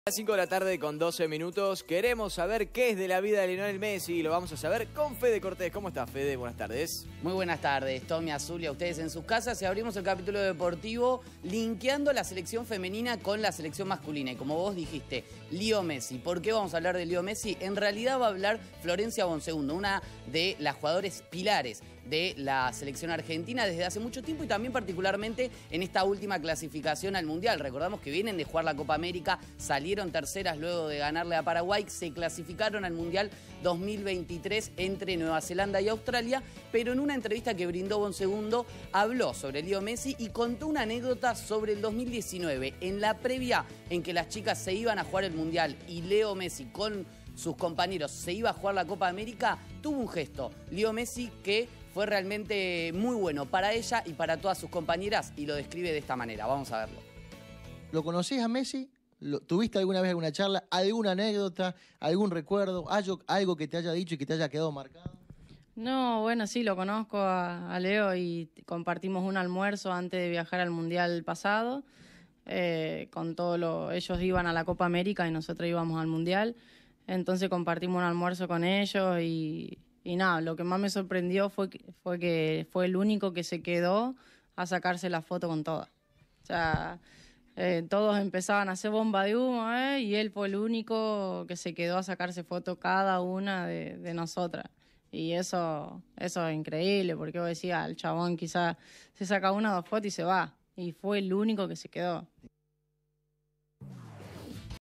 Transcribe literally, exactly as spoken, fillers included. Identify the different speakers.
Speaker 1: A las cinco de la tarde con doce minutos, queremos saber qué es de la vida de Lionel Messi y lo vamos a saber con Fede Cortés. ¿Cómo estás, Fede? Buenas tardes.
Speaker 2: Muy buenas tardes, Tommy, Azul y a ustedes en sus casas. Y abrimos el capítulo deportivo linkeando la selección femenina con la selección masculina. Y como vos dijiste, Leo Messi. ¿Por qué vamos a hablar de Leo Messi? En realidad va a hablar Florencia Bonsegundo, una de las jugadoras pilares de la selección argentina desde hace mucho tiempo y también particularmente en esta última clasificación al Mundial. Recordamos que vienen de jugar la Copa América, salieron terceras luego de ganarle a Paraguay, se clasificaron al Mundial dos mil veintitrés entre Nueva Zelanda y Australia, pero en una entrevista que brindó Bonsegundo habló sobre Leo Messi y contó una anécdota sobre el dos mil diecinueve, en la previa en que las chicas se iban a jugar el Mundial y Leo Messi con sus compañeros se iba a jugar la Copa América, tuvo un gesto, Leo Messi, que fue realmente muy bueno para ella y para todas sus compañeras y lo describe de esta manera. Vamos a verlo.
Speaker 3: ¿Lo conocés a Messi? ¿Lo, ¿Tuviste alguna vez alguna charla, alguna anécdota, algún recuerdo, algo, algo que te haya dicho y que te haya quedado marcado?
Speaker 4: No, bueno, sí, lo conozco a, a Leo y compartimos un almuerzo antes de viajar al Mundial pasado. Eh, con todo lo, ellos iban a la Copa América y nosotros íbamos al Mundial. Entonces compartimos un almuerzo con ellos y... Y nada, lo que más me sorprendió fue que, fue que fue el único que se quedó a sacarse la foto con todas. O sea, eh, todos empezaban a hacer bomba de humo, ¿eh? Y él fue el único que se quedó a sacarse foto cada una de, de nosotras. Y eso, eso es increíble, porque vos decías, el chabón quizás se saca una o dos fotos y se va. Y fue el único que se quedó.